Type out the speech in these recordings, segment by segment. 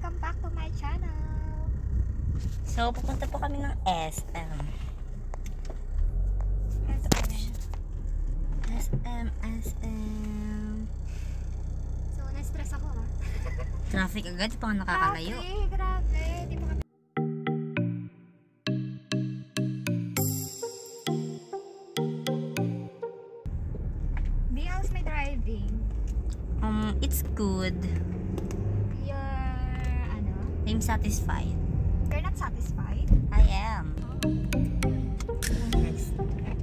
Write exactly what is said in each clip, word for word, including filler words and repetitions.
welcome back to my channel. So, pupunta po kami ng S M. S M. S M, S M. So, na-stress ako ha. Traffic agad, pa nakakalayo. Traffic, grabe. Di mo kami... Di, how's my driving? Um, it's good. You're, ano? I'm satisfied. You're not satisfied? I am. Next.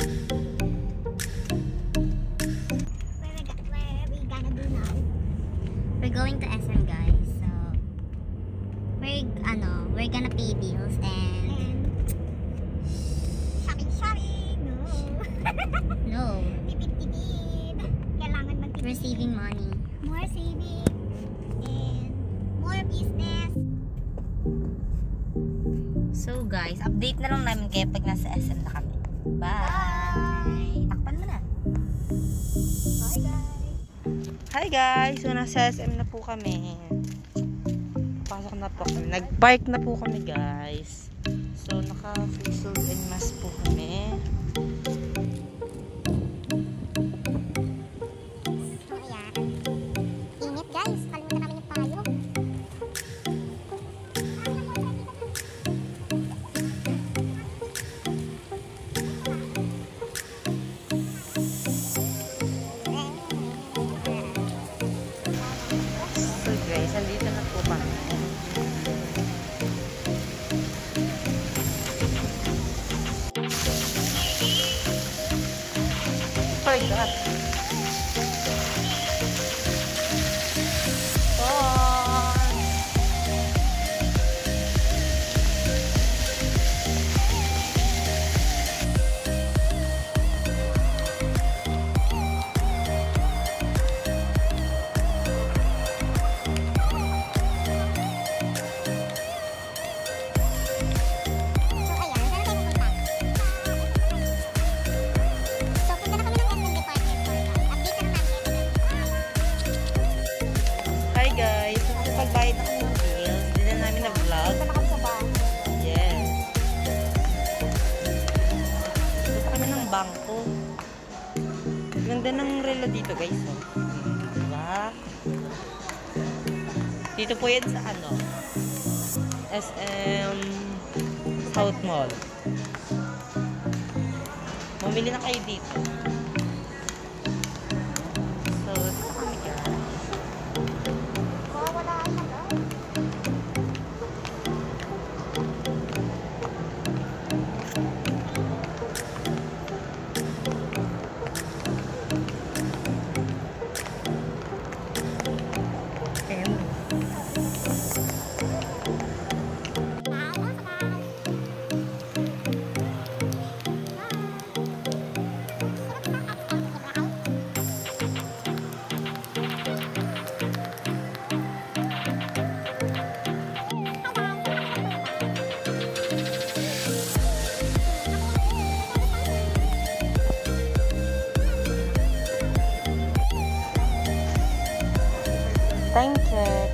Where we, go- where we gonna do now? We're going to S M, guys. So, we're, ano, we're gonna pay bills and... And... Shopping, shopping! No! No. Tipid-tipid! Kailangan magtipid. We're saving money. More saving and more business. So, guys, update na lang namin kayo pag nasa S M na kami. Bye! Takpan mo na. Bye guys! Hi guys! So nasa S M na po kami. Pasok na po kami. Nag-park na po kami guys. So naka-facial and mask po kami. So ayan. Init guys! Kalimutan namin yung payo. So guys, andito na po kami. Oh my God! Hi guys! So pagbayad na kami ng bills, hindi na namin na-vlog. Punta na kami sa bahay. Yes. Punta kami ng bangko. Ganda ng relo dito guys. Oh. Diba? Dito po yan sa ano? S M South Mall. Mamili na kayo dito. So, ito kami guys. Mawawala ka na. M. Time check.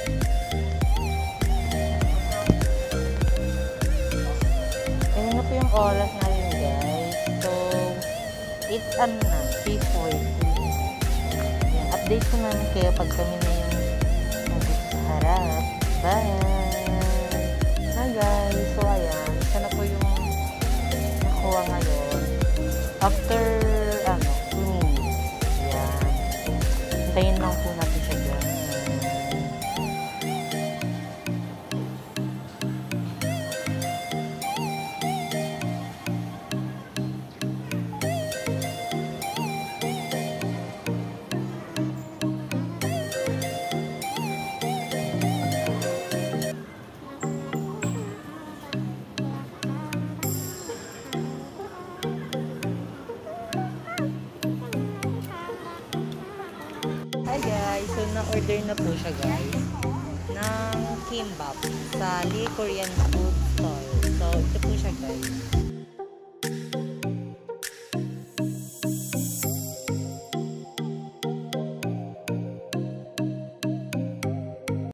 Ayun na po yung oras natin guys. So, it's ano na, three forty. Yan, update ko namin kayo pag kami na yung nandito sa harap. Bye! Hi guys! So, ayan. Ito na po yung nakuha ngayon. After, ano, two minutes. Yan. Hintayin lang po natin siya dyan. Hi guys! So, na-order na po siya guys ng kimbap sa Lee Korean food store. So, ito po siya guys.